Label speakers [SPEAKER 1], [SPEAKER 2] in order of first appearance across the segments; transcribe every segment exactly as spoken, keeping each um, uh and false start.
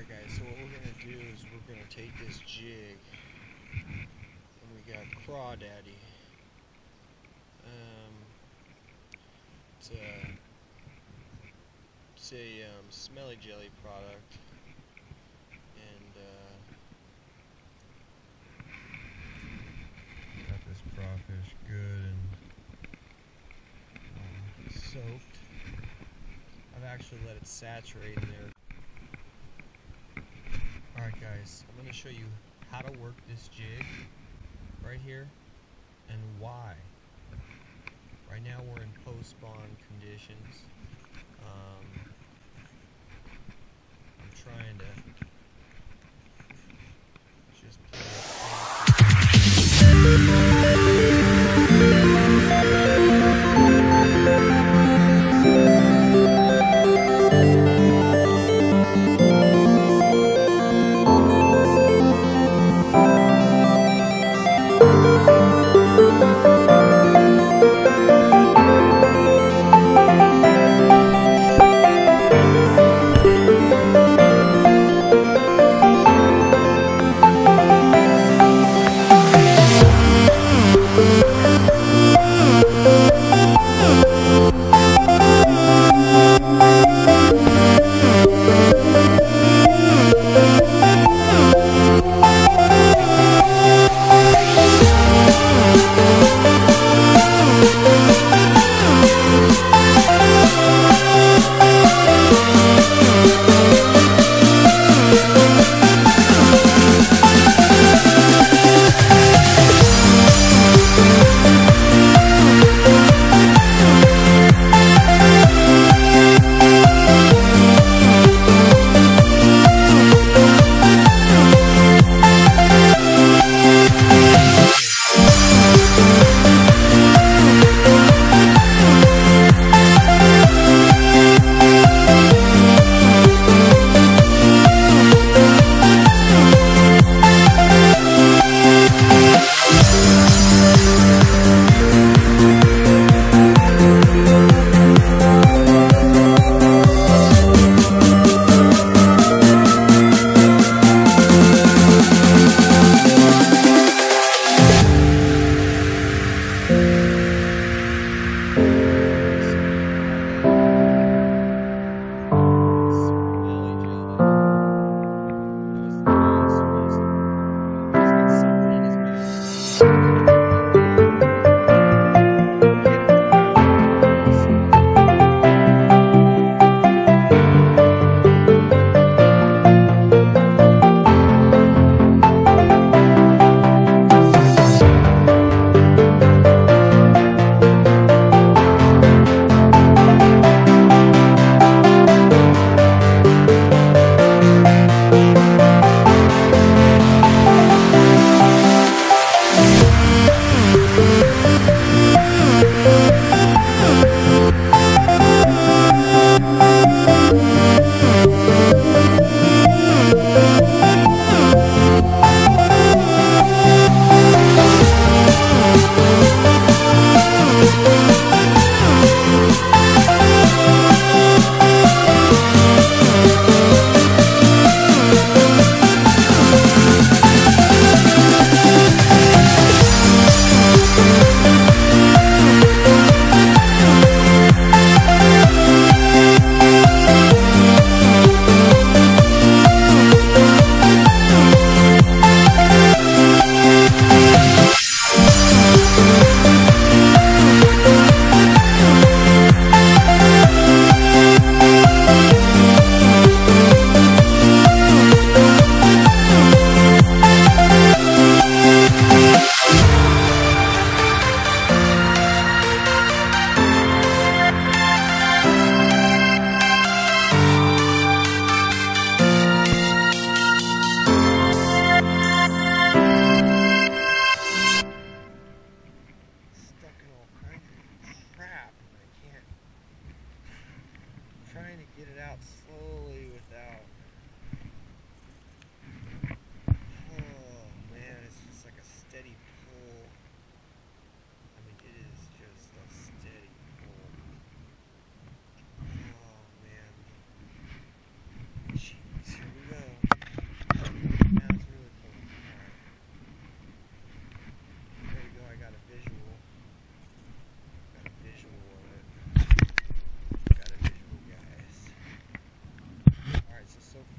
[SPEAKER 1] Alright guys, so what we're going to do is we're going to take this jig, and we got Crawdaddy. Um, it's a, it's a um, smelly jelly product, and uh, got this crawfish good and uh, soaked. I've actually let it saturate in there. Alright guys, I'm going to show you how to work this jig right here and why. Right now we're in post-spawn conditions. Um, I'm trying to just play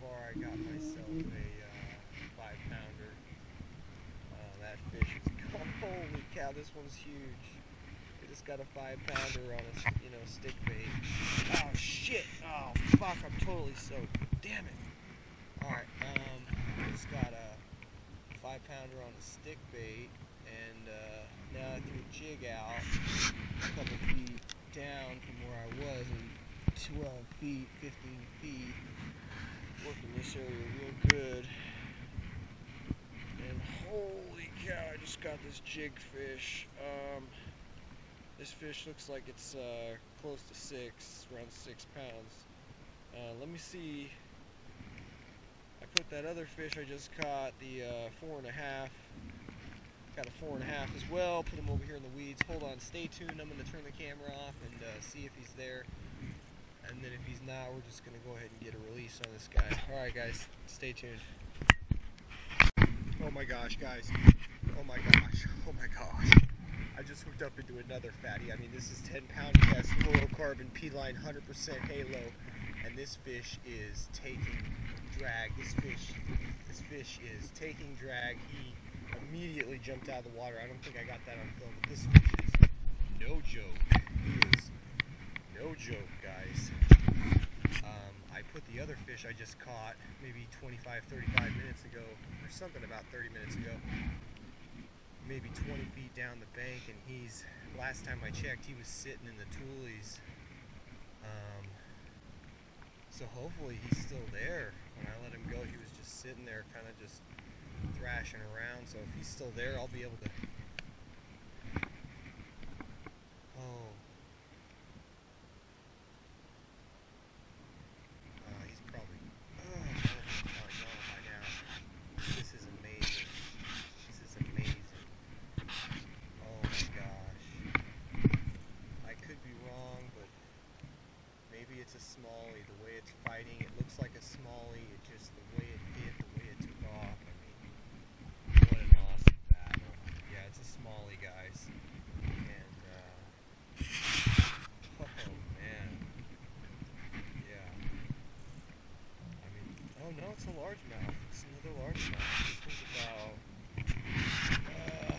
[SPEAKER 1] far I got myself a uh, five pounder. Uh, that fish is, holy cow, this one's huge. I just got a five pounder on a, you know, stick bait. Oh shit, oh fuck, I'm totally soaked, damn it. Alright, um, I just got a five pounder on a stick bait, and uh, now I threw a jig out a couple feet down from where I was, and twelve feet, fifteen feet, working this area real good. And holy cow, I just got this jig fish. Um, this fish looks like it's uh, close to six, around six pounds. Uh, let me see. I put that other fish I just caught, the uh, four and a half. Got a four and a half as well. Put him over here in the weeds. Hold on, stay tuned. I'm going to turn the camera off and uh, see if he's there. And then if he's not, we're just going to go ahead and get a release on this guy. Alright guys, stay tuned. Oh my gosh, guys. Oh my gosh. Oh my gosh. I just hooked up into another fatty. I mean, this is ten pound test, fluorocarbon, P-line, one hundred percent halo. And this fish is taking drag. This fish, this fish is taking drag. He immediately jumped out of the water. I don't think I got that on film, but this fish is no joke. He is no joke, guys. Um, I put the other fish I just caught maybe twenty-five, thirty-five minutes ago, or something about thirty minutes ago, maybe twenty feet down the bank, and he's, last time I checked, he was sitting in the toolies. Um, so hopefully he's still there. When I let him go, he was just sitting there, kind of just thrashing around. So if he's still there, I'll be able to. Oh. Uh, he's probably. Oh, he's probably gone by now. This is amazing. This is amazing. Oh my gosh. I could be wrong, but maybe it's a smallie. The way it's fighting, it looks like a smallie. It just, the way it hit, the way it took off. I mean, what an awesome battle. Yeah, it's a smallie, guys. And, uh, oh man. Yeah. I mean, oh no, it's a largemouth. It's another largemouth. This was about, uh,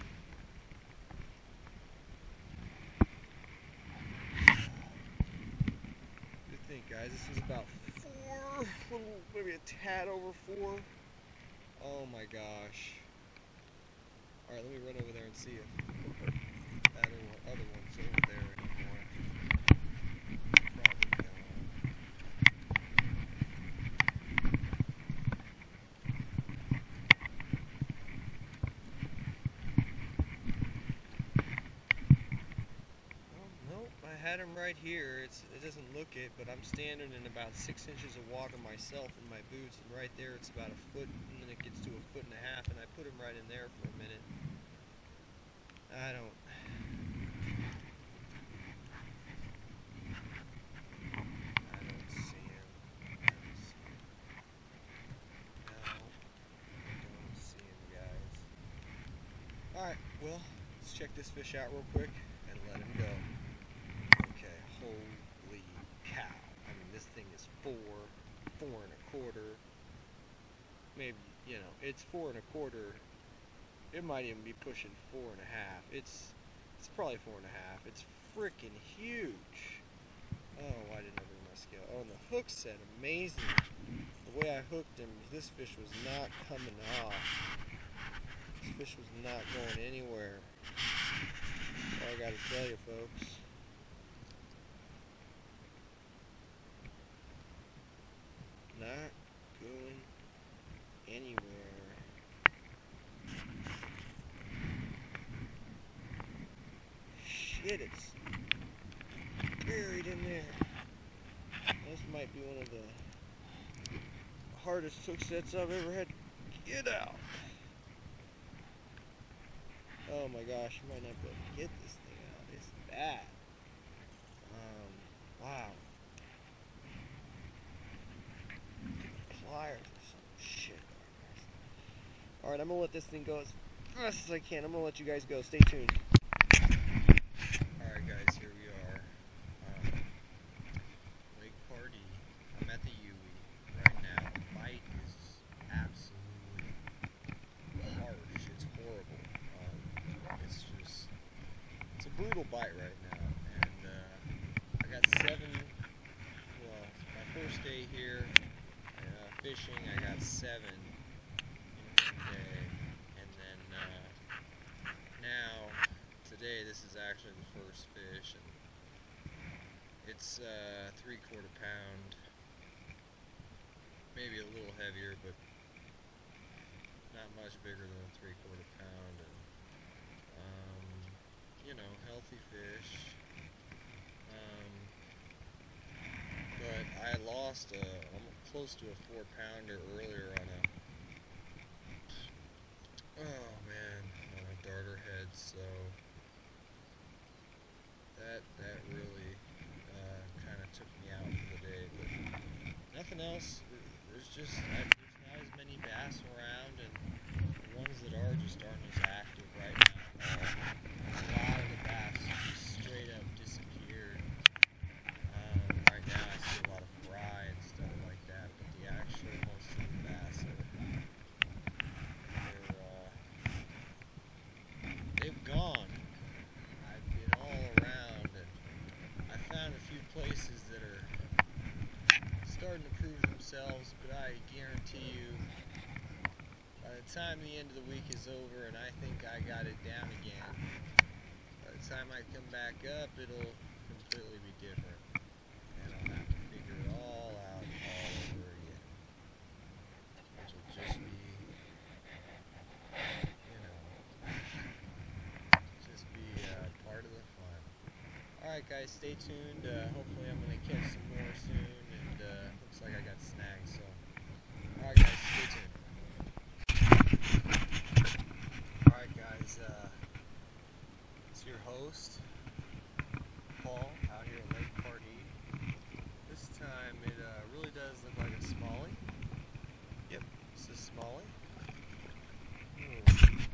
[SPEAKER 1] what do you think, guys? This was about four, little, maybe a tad over four. Oh my gosh. Alright, let me run over there and see if that other, other one's over there anymore. Probably gone. Oh, nope, I had him right here. It's, it doesn't look it, but I'm standing in about six inches of water myself in my boots, and right there it's about a foot, and then it gets to a foot and a half, and I put him right in there for a minute. I don't. I don't see him. I don't see him. No, I don't see him, guys. Alright, well, let's check this fish out real quick and let him go. Okay, holy cow. I mean, this thing is four, four and a quarter. Maybe, you know, it's four and a quarter. It might even be pushing four and a half. It's it's probably four and a half. It's freaking huge. Oh, why didn't I bring my scale? Oh, and the hook set, amazing. The way I hooked him, this fish was not coming off. This fish was not going anywhere. That's all I gotta tell you, folks. Not going anywhere. Shit, it's buried in there. This might be one of the hardest hook sets I've ever had to get out. Oh my gosh, you might not be able to get this thing out. It's bad. Um, wow. Pliers or some shit. Alright, I'm gonna let this thing go as fast as I can. I'm gonna let you guys go. Stay tuned. Alright guys, here we are. Um, Lake Pardee. I'm at the Yui right now. here uh, fishing. I got seven in one day, and then uh, now today this is actually the first fish, and it's uh, three quarter pound, maybe a little heavier, but not much bigger than a three quarter pound, and um, you know, healthy fish. Um, but I lost a, almost close to a four pounder earlier on a, oh man, on a darter head, so that that really uh, kind of took me out for the day, but nothing else. There's just, I, there's not as many bass around, and the ones that are just aren't as active right now. Uh, a lot of the bass just straight up disappeared. Um, right now I see a lot of fry and stuff like that, but the actual most of the bass are, they're, uh, they've gone. I've been all around, and I found a few places that are starting to prove themselves, but I guarantee you, by the time the end of the week is over and I think I got it down again, by the time I come back up, it'll completely be different, and I'll have to figure it all out all over again, which will just be, you know, just be uh, part of the fun. Alright guys, stay tuned. Uh, hopefully I'm going to catch some more soon, and uh, looks like I got snags, so alright guys, stay tuned. Alright guys, uh, it's your host, Paul, out here at Lake Pardee. This time it uh, really does look like a smallie. Yep, it's a smallie. Hmm.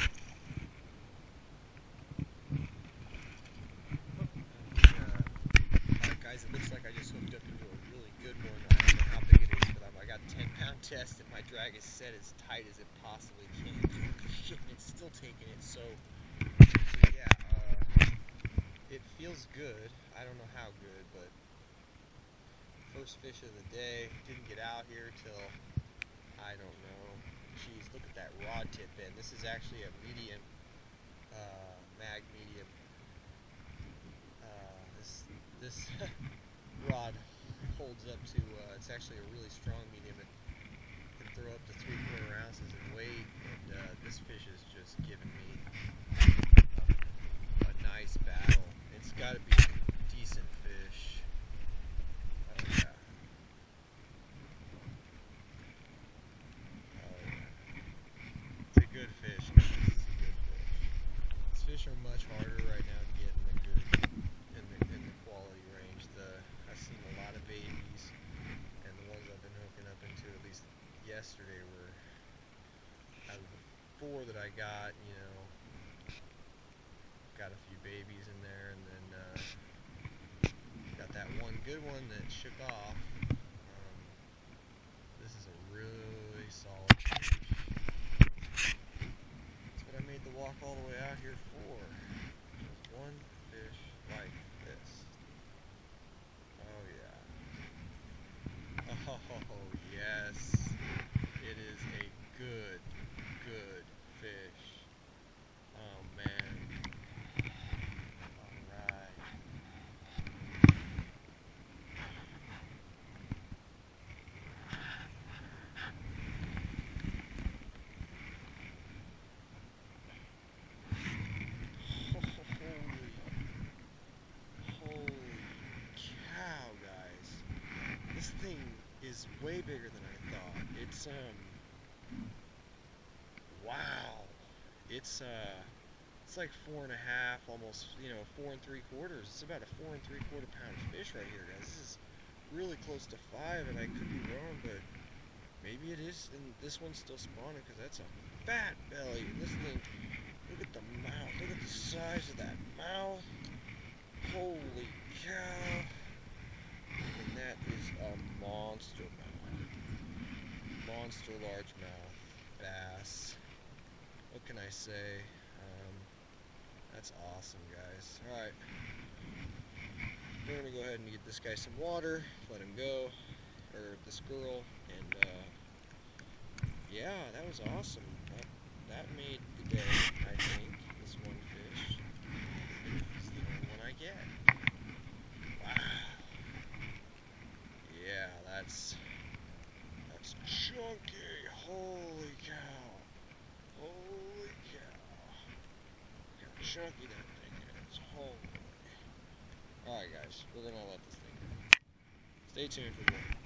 [SPEAKER 1] Guys, it looks like I just hooked up into a really good one. I don't know how big it is, but I got a ten pound test and my drag is set as tight as it possibly can. Shit, and it's still taking it, so, so yeah, uh, it feels good. I don't know how good, but first fish of the day. Didn't get out here till, I don't know, geez, look at that rod tip end. This is actually a medium, uh, mag medium. Uh, this this rod holds up to, uh, it's actually a really strong medium. It can throw up to three quarter ounces in weight, and uh, this fish is just giving me a, a nice battle. It's got to be a decent fish. Oh yeah. Oh yeah. It's a good fish. It's a good fish. These fish are much harder right now to get in the good, in the, in the quality range. The I've seen a lot of babies, and the ones I've been hooking up into, at least yesterday, were out of the four that I got, you know, got a few babies in there, and then uh, got that one good one that shook off. Um, this is a really solid fish. That's what I made the walk all the way out here for. Just one fish like this. Oh yeah. Oh yes. It is a good, good fish. Oh man. Alright. Is way bigger than I thought. It's um wow. It's uh it's like four and a half, almost, you know, four and three quarters. It's about a four and three quarter pound fish right here, guys. This is really close to five, and I could be wrong, but maybe it is, and this one's still spawning because that's a fat belly. This thing, look at the mouth. Look at the size of that mouth. Holy cow. And that is a monster mouth. Monster largemouth bass. What can I say? Um, that's awesome, guys. Alright. We're going to go ahead and get this guy some water, let him go, or the squirrel, and uh, yeah, that was awesome. That, that made the day, I think. This one fish is the only one I get. Wow. Yeah, that's that's chunky. Holy cow. Holy cow. Look how chunky that thing is. Holy. Alright guys, we're gonna let this thing go. Stay tuned for more.